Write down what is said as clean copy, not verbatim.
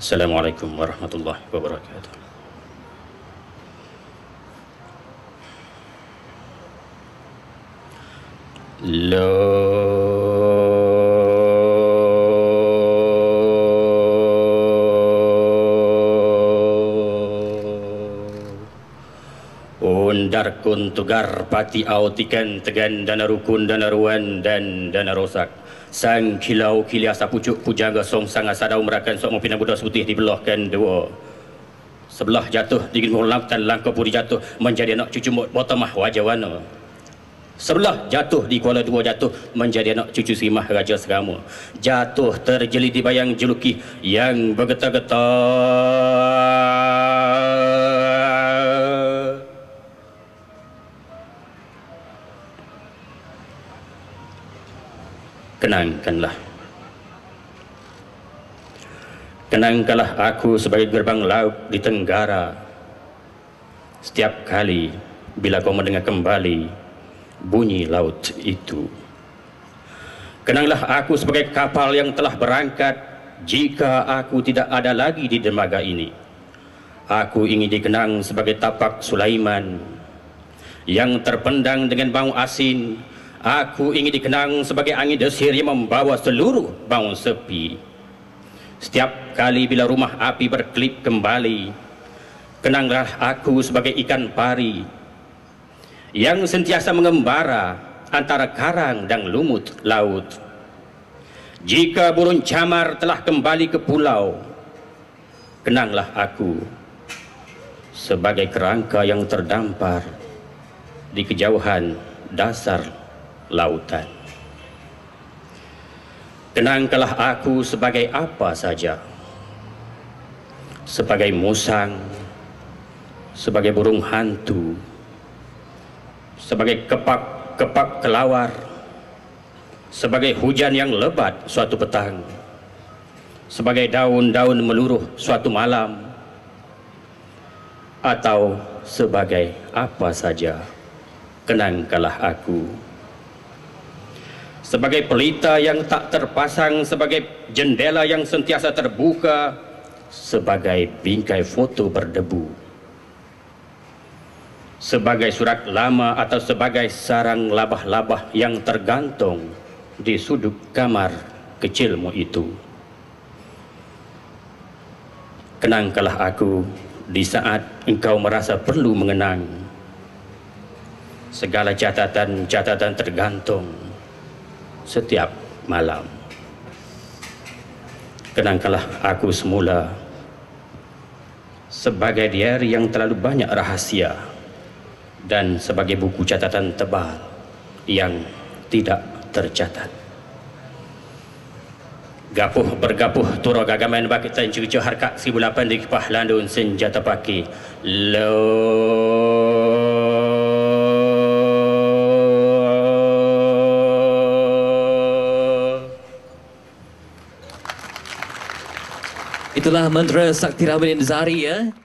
Assalamualaikum warahmatullahi wabarakatuh. Undar kun tugar pati autikan tegan dana rukun dana ruan dan dana rosak sang kilau kiliasa pucuk pujaga song sanga sadau merakan sok mopina budak putih dibelahkan dua sebelah jatuh digin mulautan langkau puri jatuh menjadi anak cucu botamah wajawana sebelah jatuh di Kuala Dua jatuh menjadi anak cucu Simah Raja Serama jatuh terjeli di bayang juluki yang bergetar-getar. Kenangkanlah aku sebagai gerbang laut di Tenggara. Setiap kali bila kau mendengar kembali bunyi laut itu. Kenanglah aku sebagai kapal yang telah berangkat jika aku tidak ada lagi di dermaga ini. Aku ingin dikenang sebagai tapak Sulaiman yang terpendang dengan bau asin. Aku ingin dikenang sebagai angin desir yang membawa seluruh bau sepi. Setiap kali bila rumah api berkelip kembali, kenanglah aku sebagai ikan pari yang sentiasa mengembara antara karang dan lumut laut. Jika burung camar telah kembali ke pulau, kenanglah aku sebagai kerangka yang terdampar di kejauhan dasar lautan. Kenangkanlah aku sebagai apa saja, sebagai musang, sebagai burung hantu, sebagai kepak-kepak kelawar, sebagai hujan yang lebat suatu petang, sebagai daun-daun meluruh suatu malam, atau sebagai apa saja, kenangkanlah aku sebagai pelita yang tak terpasang, sebagai jendela yang sentiasa terbuka, sebagai bingkai foto berdebu, sebagai surat lama atau sebagai sarang labah-labah yang tergantung di sudut kamar kecilmu itu. Kenangkanlah aku di saat engkau merasa perlu mengenang. Segala catatan-catatan tergantung setiap malam. Kenangkanlah aku semula sebagai diari yang terlalu banyak rahasia dan sebagai buku catatan tebal yang tidak tercatat. Gapuh bergapuh turah gagaman bakit tan cucu harkat 1008 di kipah landun senjata paki lo. Itulah mantra Sakti Rahmanin Zahari ya.